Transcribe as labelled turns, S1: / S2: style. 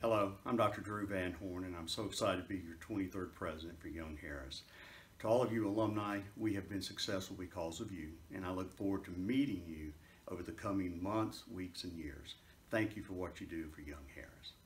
S1: Hello, I'm Dr. Drew Van Horn, and I'm so excited to be your 23rd president for Young Harris. To all of you alumni, we have been successful because of you, and I look forward to meeting you over the coming months, weeks, and years. Thank you for what you do for Young Harris.